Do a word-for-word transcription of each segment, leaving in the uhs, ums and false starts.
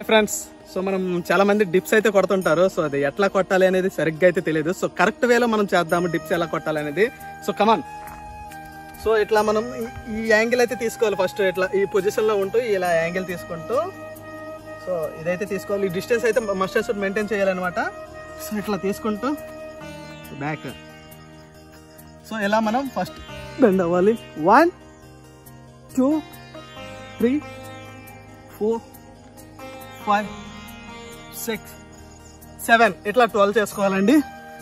Friends, so మనం చాలా మంది డిప్స్ అయితే కొడుతుంటారు. సో అది ఎట్లా కొట్టాలి అనేది సరిగ్గా అయితే తెలియదు. సో కరెక్ట్ వేలో మనం చేద్దాము డిప్స్ ఎలా కొట్టాలి అనేది. సో కమాన్. సో ఇట్లా మనం ఈ యాంగిల్ అయితే తీసుకోవాలి. ఫస్ట్ ఇట్లా ఈ పొజిషన్ లో ఉంటూ ఇలా యాంగిల్ తీసుకుంటూ సో ఇదైతే తీసుకోవాలి. ఈ డిస్టెన్స్ అయితే మస్ట్ అండ్ షుడ్ మెయింటైన్ చేయాలన్నమాట. సో ఇట్లా తీసుకుంటూ బ్యాక్. సో ఇలా మనం ఫస్ట్ బెండ్ అవ్వాలి. One two three four five six seven ఇట్లా ట్వెల్వ్ చేసుకోవాలండి.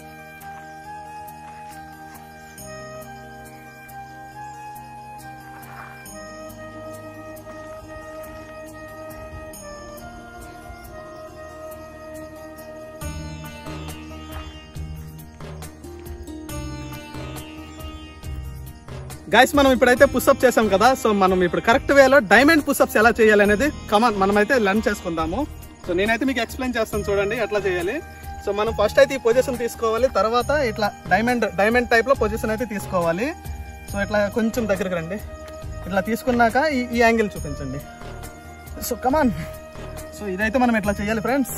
గైస్, మనం ఇప్పుడైతే పుషప్ చేసాం కదా. సో మనం ఇప్పుడు కరెక్ట్ వేలో డైమండ్ పుషప్స్ ఎలా చేయాలి అనేది కమాన్ మనం అయితే లర్న్ చేసుకుందాము. సో నేనైతే మీకు ఎక్స్ప్లెయిన్ చేస్తాను, చూడండి ఎట్లా చేయాలి. సో మనం ఫస్ట్ అయితే ఈ పొజిషన్ తీసుకోవాలి. తర్వాత ఇట్లా డైమండ్ డైమండ్ టైప్ లో పొజిషన్ అయితే తీసుకోవాలి. సో ఇట్లా కొంచెం దగ్గరికి రండి. ఇట్లా తీసుకున్నాక ఈ ఈ యాంగిల్ చూపించండి. సో కమాన్. సో ఇదైతే మనం ఇట్లా చేయాలి ఫ్రెండ్స్.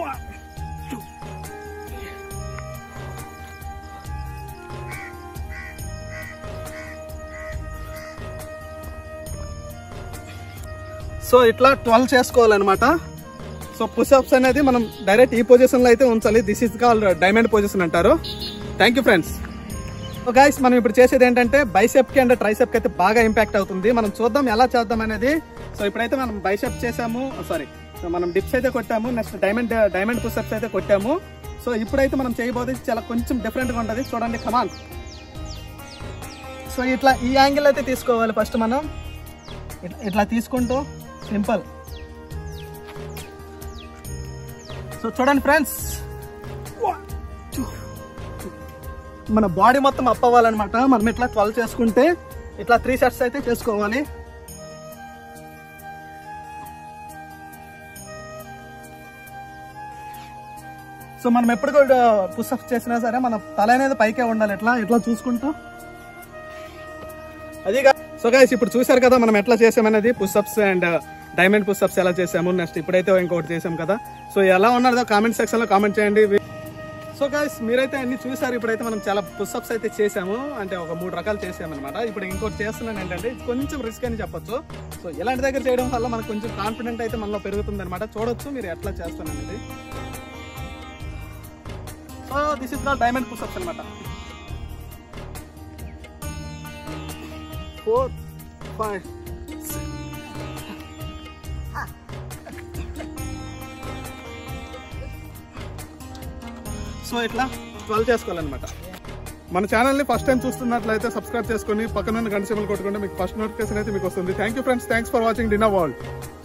సో ఇట్లా ట్వెల్వ్ చేసుకోవాలన్నమాట. సో పుషప్స్ అనేది మనం డైరెక్ట్ ఈ పొజిషన్ లో అయితే ఉంచాలి. This is called diamond position అంటారు. Thank you friends. So guys, మనం ఇప్పుడు చేసేది ఏంటంటే బైసెప్ కి అండ్ ట్రైసెప్ కి అయితే బాగా ఇంపాక్ట్ అవుతుంది. మనం చూద్దాం ఎలా చేద్దాం అనేది. సో ఇప్పుడైతే మనం బైసెప్ చేసాము, సారీ సో మనం డిప్స్ అయితే కొట్టాము. నెక్స్ట్ డైమండ్ డైమండ్ పుషప్స్ అయితే కొట్టాము. సో ఇప్పుడైతే మనం చేయబోతే చాలా కొంచెం డిఫరెంట్ గా ఉంటుంది. చూడండి కమాన్. సో ఇట్లా ఈ యాంగిల్ అయితే తీసుకోవాలి. ఫస్ట్ మనం ఇట్లా తీసుకుంటూ సింపుల్. సో చూడండి ఫ్రెండ్స్, మన బాడీ మొత్తం అప్ అవ్వాలన్నమాట. మనం ఇట్లా ట్వెల్వ్ చేసుకుంటే ఇట్లా త్రీ సెట్స్ అయితే చేసుకోవాలి. సో మనం ఎప్పుడు కూడా పుషప్స్ చేసినా సరే మన తల అనేది పైకే ఉండాలి. ఇట్లా ఇట్లా చూసుకుంటూ అది. సో గైస్, ఇప్పుడు చూసారు కదా మనం ఎట్లా చేసామనేది, పుషప్స్ అండ్ డైమండ్ పుషప్స్ ఎలా చేసాము. నెక్స్ట్ ఇప్పుడైతే ఇంకొకటి చేసాం కదా. సో ఎలా ఉన్నదో కామెంట్ సెక్షన్ లో కామెంట్ చేయండి. సో గైస్, మీరైతే అన్ని చూసారు. ఇప్పుడైతే మనం చాలా పుషప్స్ అయితే చేసాము, అంటే ఒక మూడు రకాలు చేసాము అనమాట. ఇప్పుడు ఇంకోటి చేస్తున్నాను ఏంటంటే కొంచెం రిస్క్ అని చెప్పొచ్చు. సో ఇలాంటి దగ్గర చేయడం వల్ల మనకు కొంచెం కాన్ఫిడెంట్ అయితే మనలో పెరుగుతుంది అనమాట. చూడొచ్చు మీరు ఎట్లా చేస్తాను అనేది. So this is called diamond pushups అనమాట. ఫోర్ ఫైవ్ సో ఇట్లా ట్వెల్వ్ చేసుకోవాలన్నమాట. మన ఛానల్ని ఫస్ట్ టైం చూస్తున్నట్లయితే సబ్స్క్రైబ్ చేసుకొని పక్కన గంట సింబల్ కొట్టుకుంటే మీకు ఫస్ట్ నోటిఫికేషన్ అయితే మీకు వస్తుంది. Thank you friends. Thanks for watching డిన్నా వరల్డ్.